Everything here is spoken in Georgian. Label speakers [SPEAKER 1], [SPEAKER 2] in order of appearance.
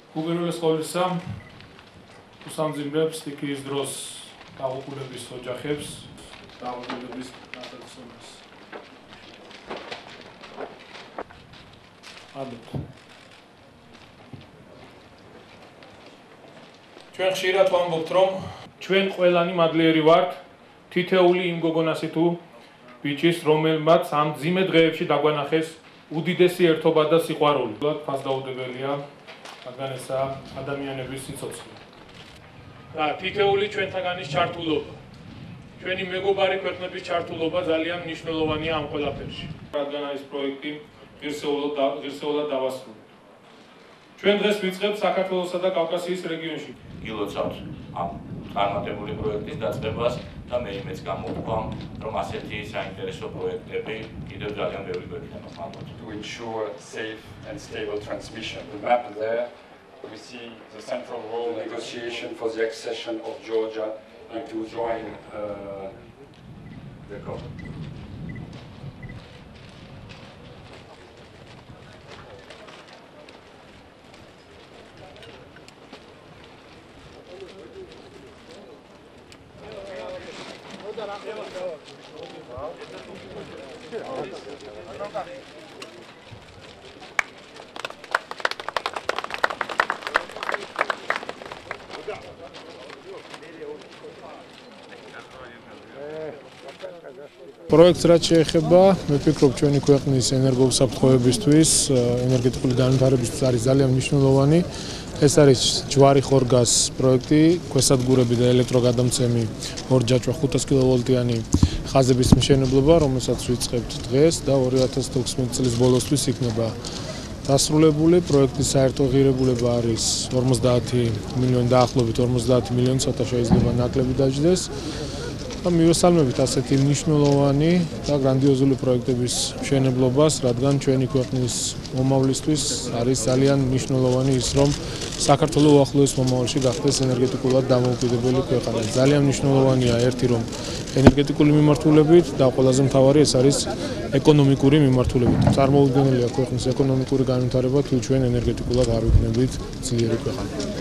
[SPEAKER 1] უპირველეს ყოვლისა, უსამძიმრებს სტიქიის დროს დაღუპულების ოჯახებს, დაღუპულების გასაცდელს. ჩვენ ხშირად ვამბობთ, რომ ჩვენ ყველანი მადლიერი ვართ თითეული იმ გოგონასი თუ ბიჭის, რომელმაც ამ მძიმე დღეებში დაგვანახეს უდიდესი ერთობა და სიყვარული. ფასდაუდებელია, რადგან ესაა ადამიანების სიცოცხლე. და თითეული ჩვენთაგანის ჩართულობა. ჩვენი მეგობარი ქვეყნების ჩართულობა ძალიან მნიშვნელოვანია ამ ყველაფერში. რადგან ეს პროექტი ღირსეულად დავასრულეთ. ჩვენ დღეს ვიწყებთ საქართველოსა და კავკასიის რეგიონში.
[SPEAKER 2] გილოცავთ ამ წარმატებული პროექტის დაწყებას და მე იმეც გამოვთქვამ, რომ ასეთი საინტერესო პროექტები კიდევ ძალიან ბევრი გვექნება.
[SPEAKER 3] To ensure safe and stable transmission. The map there, we see the central role negotiation for the accession of Georgia into join the COP.
[SPEAKER 4] პროექტს რაც შეეხება, მე ვფიქრობ ჩვენი ქვეყნის ენერგოუსაფრთხოებისთვის, ენერგეტიკული განვითარებისთვის არის ძალიან მნიშვნელოვანი. ეს არის ჯვარი ხორგას პროექტი, ქვესადგურები და ელექტროგადამცემი ორჯაჭვა 500 კილოვოლტიანი ხაზების მშენებლობა, რომელსაც ვიწყებთ დღეს და 2016 წლის ბოლოსთვის იქნება დასრულებული. პროექტის საერთო ღირებულება არის 50 მილიონი, დაახლოებით 50 მილიონი, ცოტა შეიძლება ნაკლები დაждდეს. მივესალმებით ასეთი მნიშვნელოვანი და გრანდიოზული პროექტების მშენებლობას, რადგან ჩვენი ქვეყნის მომავლისთვის არის ძალიან მნიშვნელოვანი ის, რომ საქართველოს უახლოეს მომავალში გახდეს ენერგეტიკულად დამოუკიდებელი ქვეყანა. ძალიან მნიშვნელოვანია ერთი, რომ ენერგეტიკული მიმართულებით და ყველაზე მთავარი ეს არის ეკონომიკური მიმართულებით. წარმოუდგენელია ქვეყნის ეკონომიკური განვითარება, თუ ჩვენ ენერგეტიკულად არ ვიქნებით ძლიერი ქვეყანა.